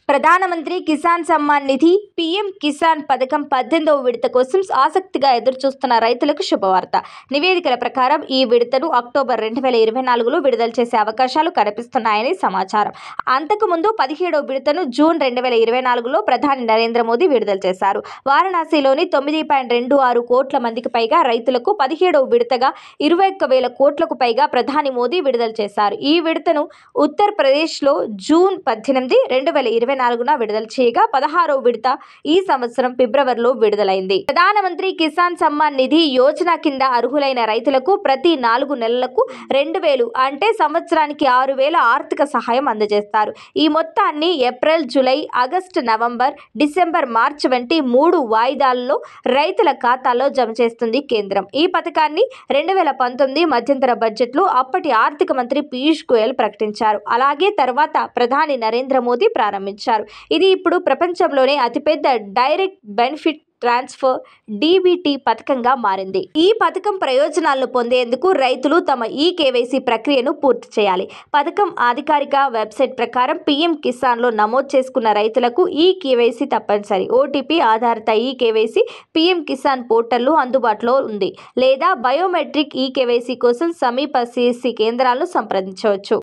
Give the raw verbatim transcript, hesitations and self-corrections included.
ప్రధానమంత్రి కిసాన్ సమ్మాన్ నిధి పీఎం కిసాన్ పథకం పద్దెనిమిదవ విడత కోసం ఆసక్తిగా ఎదురుచూస్తున్న రైతులకు శుభవార్త. నివేదికల ప్రకారం ఈ విడతను అక్టోబర్ రెండు వేల ఇరవై నాలుగులో విడుదల చేసే అవకాశాలు కనిపిస్తున్నాయని సమాచారం. అంతకుముందు పదిహేడవ విడతను జూన్ రెండు వేల ఇరవై నాలుగులో ప్రధాని నరేంద్ర మోదీ విడుదల చేశారు. వారణాసిలోని తొమ్మిది పాయింట్ రెండు ఆరు కోట్ల మందికి పైగా రైతులకు పదిహేడవ విడతగా ఇరవై ఒక్క వేల కోట్లకు పైగా ప్రధాని మోదీ విడుదల చేశారు. ఈ విడతను ఉత్తరప్రదేశ్లో జూన్ పద్దెనిమిది రెండు వేల ఇరవై నాలుగున విడుదల చేయగా పదహారవ విడత ఈ సంవత్సరం ఫిబ్రవరిలో విడుదలైంది. ప్రధానమంత్రి కిసాన్ సమ్మాన్ నిధి యోజన కింద అర్హులైన రైతులకు ప్రతి నాలుగు నెలలకు రెండు వేలు అంటే సంవత్సరానికి ఆరు వేల ఆర్థిక సహాయం అందజేస్తారు. ఈ మొత్తాన్ని April, July, August, November, December, March వంటి మూడు వాయిదాల్లో రైతుల ఖాతాల్లో జమ చేస్తుంది కేంద్రం. ఈ పథకాన్ని రెండు వేల పంతొమ్మిది మధ్యంతర బడ్జెట్లో అప్పటి ఆర్థిక మంత్రి పీయూష్ గోయల్ ప్రకటించారు. అలాగే తర్వాత ప్రధాని నరేంద్ర మోదీ ప్రారంభించారు. ఇది ఇప్పుడు ప్రపంచంలోనే అతిపెద్ద డైరెక్ట్ బెనిఫిట్ ట్రాన్స్ఫర్ డీబీటీ పథకంగా మారింది. ఈ పథకం ప్రయోజనాలను పొందేందుకు రైతులు తమ ఈ కేవైసీ ప్రక్రియను పూర్తి చేయాలి. పథకం అధికారిక వెబ్సైట్ ప్రకారం పీఎం కిసాన్లో నమోదు చేసుకున్న రైతులకు ఈ కేవైసీ తప్పనిసరి. ఓటీపీ ఆధారిత ఈ కేవైసీ పీఎం కిసాన్ పోర్టల్లో అందుబాటులో ఉంది. లేదా బయోమెట్రిక్ ఈ కేవైసీ కోసం సమీప సిఎస్సి కేంద్రాలను సంప్రదించవచ్చు.